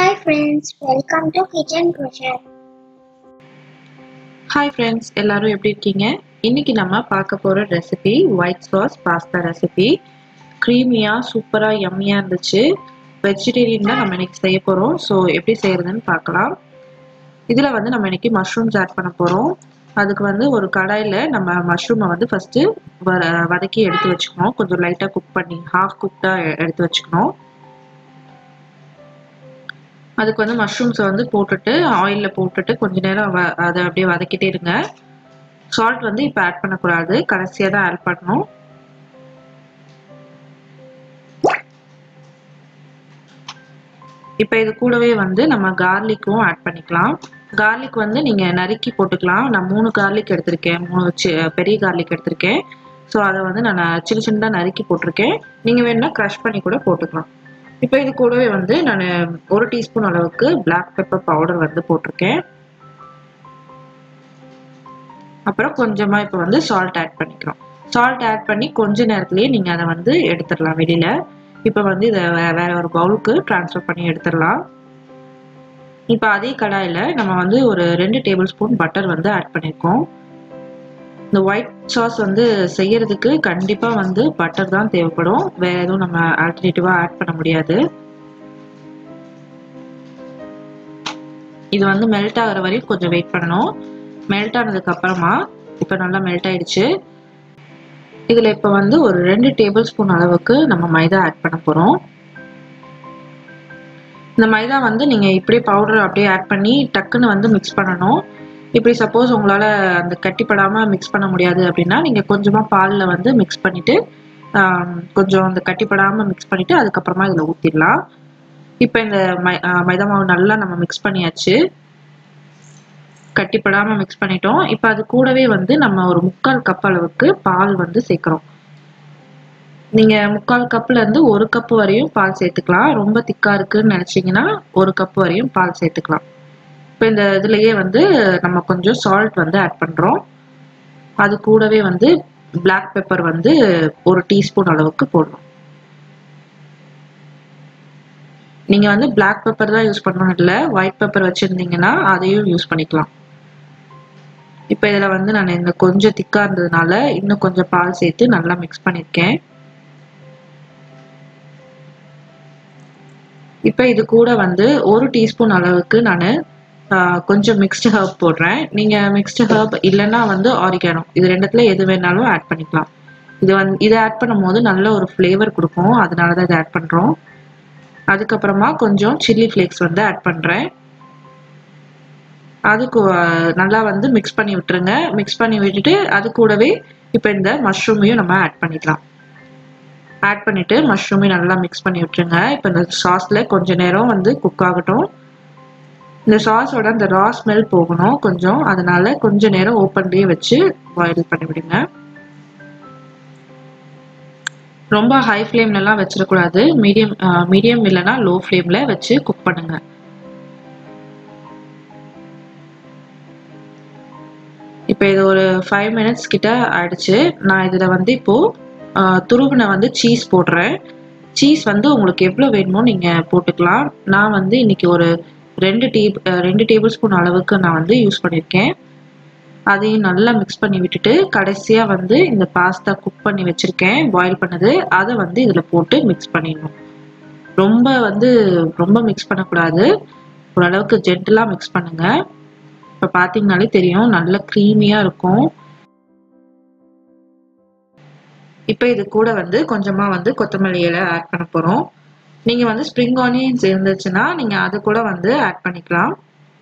Hi friends, welcome to Kitchen Crochet. Hi friends, எல்லாரும் எப்படி இருக்கீங்க? இன்னைக்கு நம்ம பார்க்க போற recipe white sauce pasta recipe. க்ரீமியா சூப்பரா யம்மியா இருந்துச்சு. வெஜிடேரியன் தான் நம்ம இன்னைக்கு செய்ய போறோம். ஸோ எப்படி செய்யறதுன்னு பார்க்கலாம். இதுல வந்து நம்ம இன்னைக்கு மஷ்ரூம்ஸ் ஆட் பண்ண போறோம். அதுக்கு வந்து ஒரு கடாயில நம்ம மஷ்ரூமை வந்து ஃபர்ஸ்ட் வதக்கி எடுத்து வச்சுக்கணும். கொஞ்சம் லைட்டா குக் பண்ணி ஹாஃப் குக்டா எடுத்து வச்சுக்கணும். அதுக்கு வந்து மஷ்ரூம்ஸை வந்து போட்டுட்டு ஆயிலில் போட்டுட்டு கொஞ்ச நேரம் அதை அப்படியே வதக்கிட்டே இருங்க. சால்ட் வந்து இப்போ ஆட் பண்ணக்கூடாது, கடைசியாக தான் ஆட் பண்ணணும். இப்போ இது கூடவே வந்து நம்ம கார்லிக்கும் ஆட் பண்ணிக்கலாம். கார்லிக் வந்து நீங்கள் நறுக்கி போட்டுக்கலாம். நான் 3 கார்லிக் எடுத்திருக்கேன், 3 பெரிய கார்லிக் எடுத்திருக்கேன். ஸோ அதை வந்து நான் சின்ன சின்னதாக நறுக்கி போட்டிருக்கேன். நீங்கள் வேணும்னா க்ரஷ் பண்ணி கூட போட்டுக்கலாம். இப்போ இது கூடவே வந்து நான் 1 டீஸ்பூன் அளவுக்கு பிளாக் பெப்பர் பவுடர் வந்து போட்டிருக்கேன். அப்புறம் கொஞ்சமாக இப்போ வந்து சால்ட் ஆட் பண்ணிக்கிறோம். சால்ட் ஆட் பண்ணி கொஞ்ச நேரத்துலேயே நீங்கள் அதை வந்து எடுத்துடலாம் வெளியில். இப்போ வந்து இதை வேற ஒரு பவுலுக்கு ட்ரான்ஸ்ஃபர் பண்ணி எடுத்துடலாம். இப்போ அதே கடாயில் நம்ம வந்து ஒரு 2 டேபிள் ஸ்பூன் பட்டர் வந்து ஆட் பண்ணியிருக்கோம். இந்த ஒயிட் சாஸ் வந்து செய்யறதுக்கு கண்டிப்பாக வந்து பட்டர் தான் தேவைப்படும். வேற எதுவும் நம்ம ஆல்டர்னேட்டிவாக ஆட் பண்ண முடியாது. இது வந்து மெல்ட் ஆகிற வரையும் கொஞ்சம் வெயிட் பண்ணணும். மெல்ட் ஆனதுக்கு அப்புறமா இப்போ நல்லா மெல்ட் ஆயிடுச்சு. இதில் இப்போ வந்து ஒரு 2 டேபிள் ஸ்பூன் அளவுக்கு நம்ம மைதா ஆட் பண்ண போகிறோம். இந்த மைதா வந்து நீங்கள் இப்படியே பவுடர் அப்படியே ஆட் பண்ணி டக்குன்னு வந்து மிக்ஸ் பண்ணணும். இப்படி சப்போஸ் உங்களால் அந்த கட்டிப்படாமல் மிக்ஸ் பண்ண முடியாது அப்படின்னா நீங்கள் கொஞ்சமாக பாலில் வந்து மிக்ஸ் பண்ணிவிட்டு கொஞ்சம் அந்த கட்டிப்படாமல் மிக்ஸ் பண்ணிவிட்டு அதுக்கப்புறமா இதில் ஊற்றிடலாம். இப்போ இந்த மைதா மாவு நல்லா நம்ம மிக்ஸ் பண்ணியாச்சு, கட்டிப்படாமல் மிக்ஸ் பண்ணிட்டோம். இப்போ அது கூடவே வந்து நம்ம ஒரு 3/4 கப் அளவுக்கு பால் வந்து சேர்க்குறோம். நீங்கள் 3/4 கப்லேருந்து 1 கப் வரையும் பால் சேர்த்துக்கலாம். ரொம்ப திக்காக இருக்குன்னு நினச்சிங்கன்னா 1 கப் வரையும் பால் சேர்த்துக்கலாம். இப்போ இந்த இதுலேயே வந்து நம்ம கொஞ்சம் சால்ட் வந்து ஆட் பண்ணுறோம். அது கூடவே வந்து பிளாக் பெப்பர் வந்து 1 டீஸ்பூன் அளவுக்கு போடணும். நீங்கள் வந்து பிளாக் பெப்பர் தான் யூஸ் பண்ணணும் இல்லை, ஒயிட் பெப்பர் வச்சுருந்தீங்கன்னா அதையும் யூஸ் பண்ணிக்கலாம். இப்போ இதில் வந்து நான் இந்த கொஞ்சம் திக்காக இருந்ததுனால இன்னும் கொஞ்சம் பால் சேர்த்து நல்லா மிக்ஸ் பண்ணியிருக்கேன். இப்போ இது கூட வந்து 1 டீஸ்பூன் அளவுக்கு நான் கொஞ்சம் மிக்ஸ்டு ஹர்ப் போடுறேன். நீங்கள் மிக்ஸ்டு ஹர்ப் இல்லைன்னா வந்து ஆரிகானோ, இது ரெண்டுத்துல எது வேணாலும் ஆட் பண்ணிக்கலாம். இதை ஆட் பண்ணும் போது நல்ல ஒரு ஃப்ளேவர் கொடுக்கும், அதனால தான் இதை ஆட் பண்ணுறோம். அதுக்கப்புறமா கொஞ்சம் சில்லி ஃப்ளேக்ஸ் வந்து ஆட் பண்ணுறேன். அதுக்கு நல்லா வந்து மிக்ஸ் பண்ணி விட்டுருங்க. மிக்ஸ் பண்ணி விட்டுட்டு அது கூடவே இப்போ இந்த மஷ்ரூமையும் நம்ம ஆட் பண்ணிக்கலாம். ஆட் பண்ணிவிட்டு மஷ்ரூமையும் நல்லா மிக்ஸ் பண்ணி விட்டுருங்க. இப்போ இந்த சாஸில் கொஞ்ச நேரம் வந்து குக் ஆகட்டும். இந்த சாஸோட அந்த ரா ஸ்மெல் போகணும் கொஞ்சம், அதனால கொஞ்ச நேரம் ஓப்பன்லேயே வச்சு பாயில் பண்ணி விடுங்க. ரொம்ப ஹை ஃப்ளேம்லலாம் வச்சிடக்கூடாது, மீடியம் இல்லைன்னா லோ ஃப்ளேமில் வச்சு குக் பண்ணுங்க. இப்போ இது ஒரு 5 மினிட்ஸ் கிட்ட ஆயிடுச்சு. நான் இதில் வந்து இப்போது துருவின வந்து சீஸ் போடுறேன். சீஸ் வந்து உங்களுக்கு எவ்வளோ வேணுமோ நீங்கள் போட்டுக்கலாம். நான் வந்து இன்னைக்கு ஒரு 2 டேபிள் ஸ்பூன் அளவுக்கு நான் வந்து யூஸ் பண்ணியிருக்கேன். அதையும் நல்லா மிக்ஸ் பண்ணி விட்டுட்டு கடைசியாக வந்து இந்த பாஸ்தா குக் பண்ணி வச்சுருக்கேன், பாயில் பண்ணது, அதை வந்து இதில் போட்டு மிக்ஸ் பண்ணிடணும். ரொம்ப மிக்ஸ் பண்ணக்கூடாது, ஓரளவுக்கு ஜென்டலாக மிக்ஸ் பண்ணுங்க. இப்போ பார்த்தீங்கனாலே தெரியும் நல்ல க்ரீமியாக இருக்கும். இப்போ இது கூட வந்து கொஞ்சமாக வந்து கொத்தமல்லி இலை ஆட் பண்ண போகிறோம். நீங்கள் வந்து ஸ்ப்ரிங் ஆனியன்ஸ் இருந்துச்சுன்னா நீங்கள் அது கூட வந்து ஆட் பண்ணிக்கலாம்.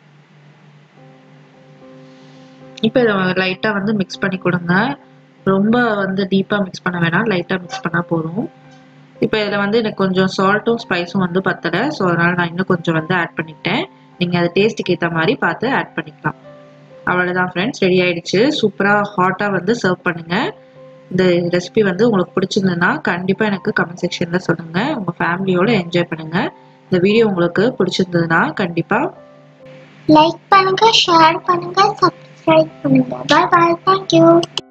இப்போ இதை லைட்டாக வந்து மிக்ஸ் பண்ணி கொடுங்க. ரொம்ப வந்து டீப்பாக மிக்ஸ் பண்ண வேணாம், லைட்டாக மிக்ஸ் பண்ணால் போதும். இப்போ இதில் வந்து எனக்கு கொஞ்சம் சால்ட்டும் ஸ்பைஸும் வந்து பத்தலை, ஸோ அதனால் நான் இன்னும் கொஞ்சம் வந்து ஆட் பண்ணிக்கிட்டேன். நீங்கள் அது டேஸ்ட்டுக்கு ஏற்ற மாதிரி பார்த்து ஆட் பண்ணிக்கலாம். அவ்வளோதான் ஃப்ரெண்ட்ஸ், ரெடி ஆகிடுச்சு. சூப்பராக ஹாட்டாக வந்து சர்வ் பண்ணுங்கள். இந்த ரெசிபி வந்து உங்களுக்கு பிடிச்சிருந்ததுன்னா கண்டிப்பாக எனக்கு கமெண்ட் செக்ஷனில் சொல்லுங்கள். உங்கள் ஃபேமிலியோடு என்ஜாய் பண்ணுங்கள். இந்த வீடியோ உங்களுக்கு பிடிச்சிருந்ததுன்னா கண்டிப்பாக லைக் பண்ணுங்க, ஷேர் பண்ணுங்க, சப்ஸ்கிரைப் பண்ணுங்க. Bye bye, thank you.